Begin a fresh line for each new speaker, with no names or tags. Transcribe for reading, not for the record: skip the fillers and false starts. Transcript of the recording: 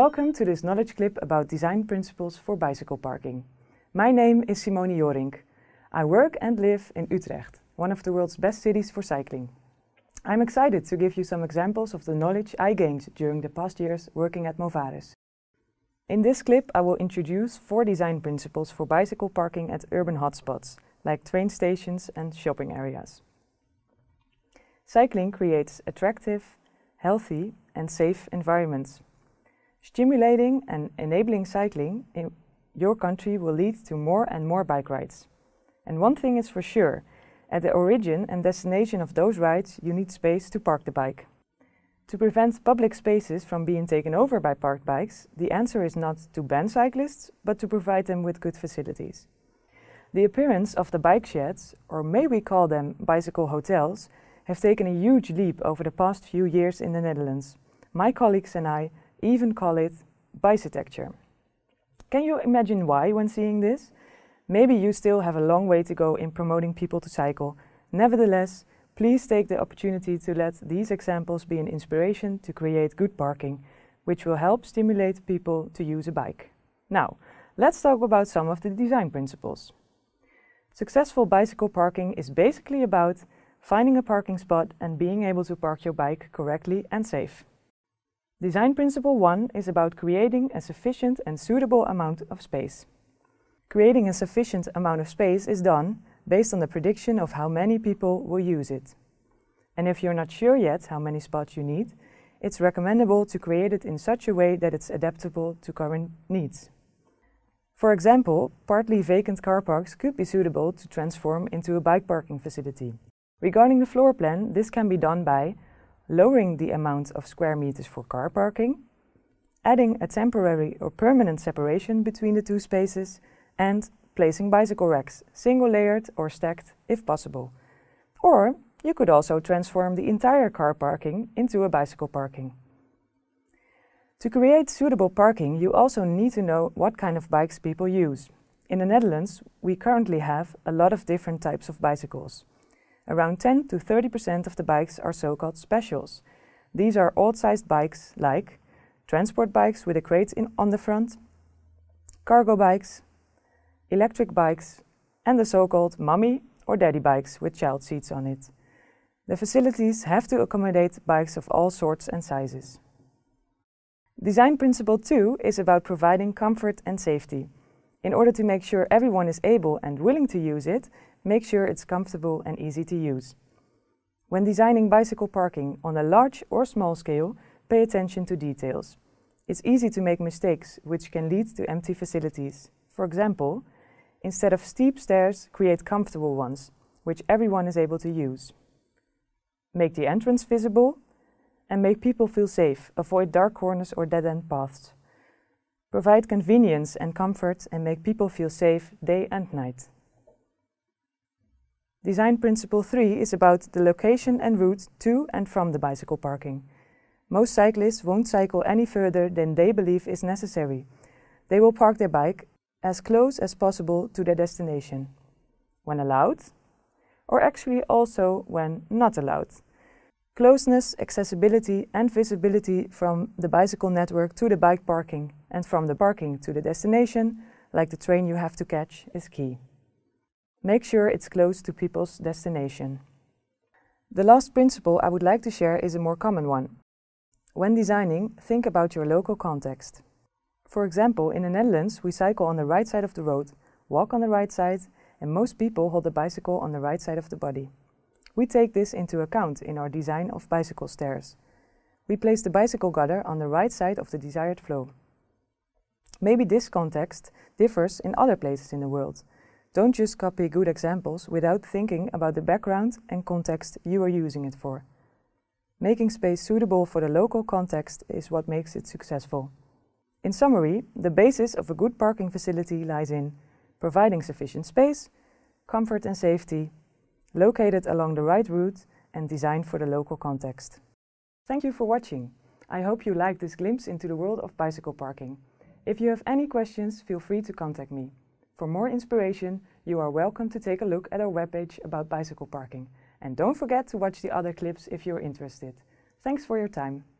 Welcome to this knowledge clip about design principles for bicycle parking. My name is Simone Jorink. I work and live in Utrecht, one of the world's best cities for cycling. I'm excited to give you some examples of the knowledge I gained during the past years working at Movares. In this clip I will introduce 4 design principles for bicycle parking at urban hotspots, like train stations and shopping areas. Cycling creates attractive, healthy and safe environments. Stimulating and enabling cycling in your country will lead to more and more bike rides. And one thing is for sure, at the origin and destination of those rides you need space to park the bike. To prevent public spaces from being taken over by parked bikes, the answer is not to ban cyclists, but to provide them with good facilities. The appearance of the bike sheds, or may we call them bicycle hotels, have taken a huge leap over the past few years in the Netherlands. My colleagues and I even call it bicitecture. Can you imagine why when seeing this? Maybe you still have a long way to go in promoting people to cycle. Nevertheless, please take the opportunity to let these examples be an inspiration to create good parking, which will help stimulate people to use a bike. Now, let's talk about some of the design principles. Successful bicycle parking is basically about finding a parking spot and being able to park your bike correctly and safe. Design principle 1 is about creating a sufficient and suitable amount of space. Creating a sufficient amount of space is done based on the prediction of how many people will use it. And if you're not sure yet how many spots you need, it's recommendable to create it in such a way that it's adaptable to current needs. For example, partly vacant car parks could be suitable to transform into a bike parking facility. Regarding the floor plan, this can be done by lowering the amount of square meters for car parking, adding a temporary or permanent separation between the two spaces, and placing bicycle racks, single-layered or stacked if possible. Or you could also transform the entire car parking into a bicycle parking. To create suitable parking, you also need to know what kind of bikes people use. In the Netherlands, we currently have a lot of different types of bicycles. Around 10 to 30% of the bikes are so-called specials. These are odd-sized bikes like transport bikes with a crate on the front, cargo bikes, electric bikes, and the so-called mommy or daddy bikes with child seats on it. The facilities have to accommodate bikes of all sorts and sizes. Design principle 2 is about providing comfort and safety. In order to make sure everyone is able and willing to use it, make sure it's comfortable and easy to use. When designing bicycle parking on a large or small scale, pay attention to details. It's easy to make mistakes, which can lead to empty facilities. For example, instead of steep stairs, create comfortable ones, which everyone is able to use. Make the entrance visible and make people feel safe. Avoid dark corners or dead-end paths. Provide convenience and comfort and make people feel safe day and night. Design principle 3 is about the location and route to and from the bicycle parking. Most cyclists won't cycle any further than they believe is necessary. They will park their bike as close as possible to their destination, when allowed, or actually also when not allowed. Closeness, accessibility and visibility from the bicycle network to the bike parking and from the parking to the destination, like the train you have to catch, is key. Make sure it's close to people's destination. The last principle I would like to share is a more common one. When designing, think about your local context. For example, in the Netherlands, we cycle on the right side of the road, walk on the right side, and most people hold the bicycle on the right side of the body. We take this into account in our design of bicycle stairs. We place the bicycle gutter on the right side of the desired flow. Maybe this context differs in other places in the world. Don't just copy good examples without thinking about the background and context you are using it for. Making space suitable for the local context is what makes it successful. In summary, the basis of a good parking facility lies in providing sufficient space, comfort and safety, located along the right route and designed for the local context. Thank you for watching. I hope you liked this glimpse into the world of bicycle parking. If you have any questions, feel free to contact me. For more inspiration, you are welcome to take a look at our webpage about bicycle parking. And don't forget to watch the other clips if you're interested. Thanks for your time.